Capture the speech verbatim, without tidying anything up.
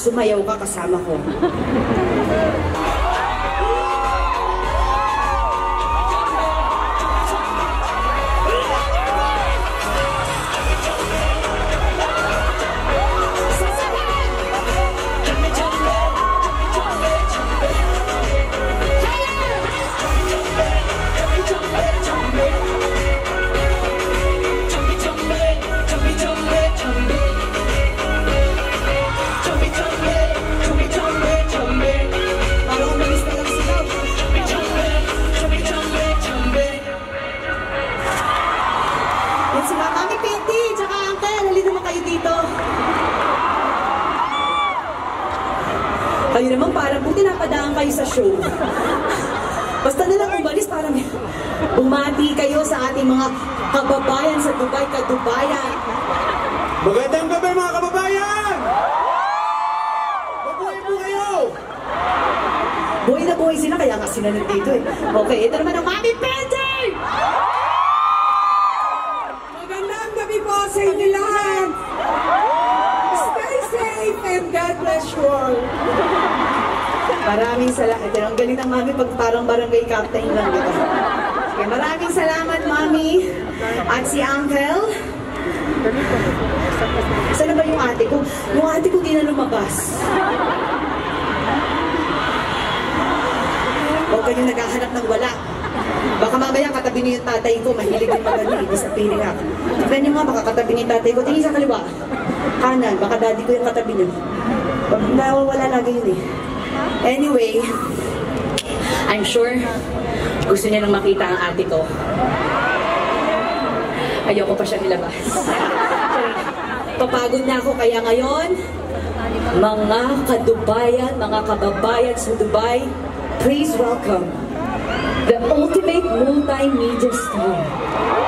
sumayaw ka kasama ko. Kayo naman parang buti napadaan kayo sa show. Basta na lang umalis para bumati kayo sa ating mga kababayan sa Dubai, kadubayan. Magandang gabi mga kababayan! Mabuhay po kayo! Buhay na buhay sila, kaya nga sila nandito eh. Okay, ito naman ang Mami Pente! Magandang gabi po sa inyo lahat! Stay safe and God bless you all! Maraming salamat. Ito ang galing ng Mami pag parang barangay captain lang dito. Okay, maraming salamat, Mami. At si Uncle. Saan ba yung ate ko? Yung ate ko di na lumabas. Huwag kayong naghahanap ng wala. Baka mamaya katabi niyo yung tatay ko. Mahilig din magaling. Ibig sabihin nga. Tignan niyo nga, baka katabi niyo yung tatay ko. Tingin sa kaliwa. Kanan. Baka daddy ko yung katabi niyo. Nawawala lagi yun eh. Anyway, I'm sure gusto niya nang makita ang ate ko. Ayoko pa siya nilabas. Papagod na ako, kaya ngayon, mga kadubayan, mga kababayan sa Dubai, please welcome the ultimate multimedia star,